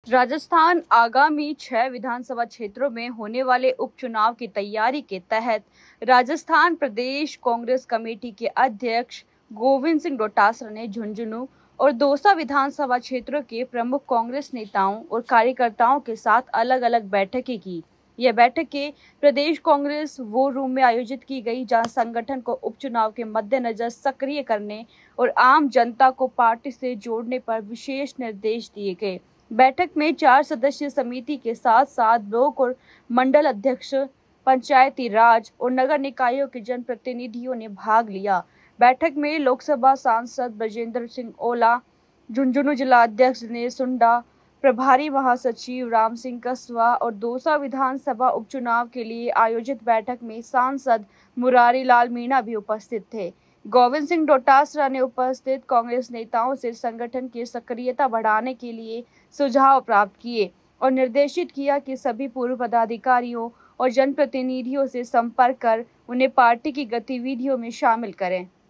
राजस्थान आगामी 6 विधानसभा क्षेत्रों में होने वाले उपचुनाव की तैयारी के तहत राजस्थान प्रदेश कांग्रेस कमेटी के अध्यक्ष गोविंद सिंह डोटासरा ने झुंझुनू और दौसा विधानसभा क्षेत्रों के प्रमुख कांग्रेस नेताओं और कार्यकर्ताओं के साथ अलग अलग बैठकें की। यह बैठकें प्रदेश कांग्रेस वो रूम में आयोजित की गई जहां संगठन को उपचुनाव के मद्देनजर सक्रिय करने और आम जनता को पार्टी से जोड़ने पर विशेष निर्देश दिए गए। बैठक में 4 सदस्यीय समिति के साथ साथ ब्लॉक और मंडल अध्यक्ष, पंचायती राज और नगर निकायों के जनप्रतिनिधियों ने भाग लिया। बैठक में लोकसभा सांसद ब्रजेंद्र सिंह ओला, झुंझुनू जिला अध्यक्ष दिनेश सुंडा, प्रभारी महासचिव राम सिंह कसवा और दौसा विधानसभा उपचुनाव के लिए आयोजित बैठक में सांसद मुरारी लाल मीणा भी उपस्थित थे। गोविंद सिंह डोटासरा ने उपस्थित कांग्रेस नेताओं से संगठन की सक्रियता बढ़ाने के लिए सुझाव प्राप्त किए और निर्देशित किया कि सभी पूर्व पदाधिकारियों और जनप्रतिनिधियों से संपर्क कर उन्हें पार्टी की गतिविधियों में शामिल करें।